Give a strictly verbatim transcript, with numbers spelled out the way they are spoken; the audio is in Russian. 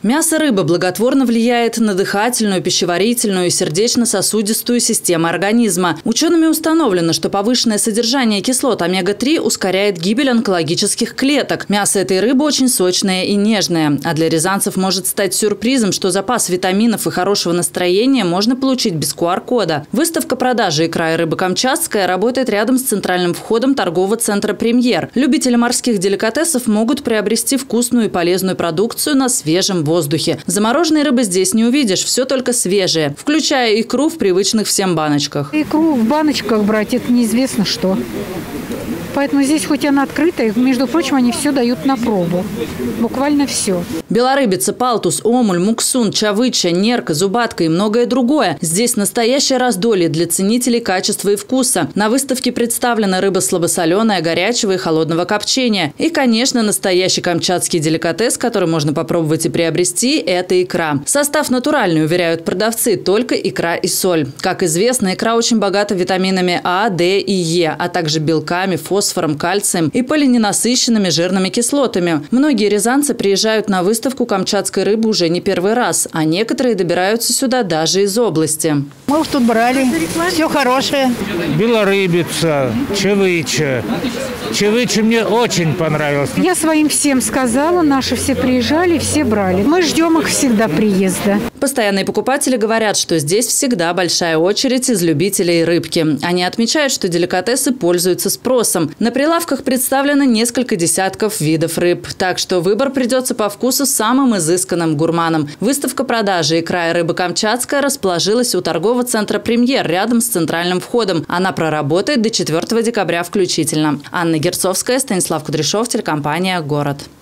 Мясо рыбы благотворно влияет на дыхательную, пищеварительную и сердечно-сосудистую системы организма. Учеными установлено, что повышенное содержание кислот омега три ускоряет гибель онкологических клеток. Мясо этой рыбы очень сочное и нежное. А для рязанцев может стать сюрпризом, что запас витаминов и хорошего настроения можно получить без ку ар кода. Выставка продажи икра и рыбы камчатская работает рядом с центральным входом торгового центра «Премьер». Любители морских деликатесов могут приобрести вкусную и полезную продукцию на свежем воздухе. Замороженной рыбы здесь не увидишь, все только свежее, включая икру в привычных всем баночках. Икру в баночках брать – это неизвестно что. Поэтому здесь, хоть она открытая, между прочим, они все дают на пробу. Буквально все. Белорыбица, палтус, омуль, муксун, чавыча, нерка, зубатка и многое другое. Здесь настоящее раздолье для ценителей качества и вкуса. На выставке представлена рыба слабосоленая, горячего и холодного копчения. И, конечно, настоящий камчатский деликатес, который можно попробовать и приобрести – это икра. Состав натуральный, уверяют продавцы, только икра и соль. Как известно, икра очень богата витаминами А, Д и Е, а также белками, фосфором, фосфором, кальцием и полиненасыщенными жирными кислотами. Многие рязанцы приезжают на выставку камчатской рыбы уже не первый раз, а некоторые добираются сюда даже из области. Мы уж тут брали. Все хорошее. Белорыбица, чавыча. Чавыча мне очень понравилось. Я своим всем сказала, наши все приезжали, все брали. Мы ждем их всегда приезда. Постоянные покупатели говорят, что здесь всегда большая очередь из любителей рыбки. Они отмечают, что деликатесы пользуются спросом. На прилавках представлено несколько десятков видов рыб. Так что выбор придется по вкусу самым изысканным гурманам. Выставка продажи икра и рыбы камчатская расположилась у торгового центра «Премьер» рядом с центральным входом. Она проработает до четвёртого декабря включительно. Анна Герцовская, Станислав Кудряшов, телекомпания «Город».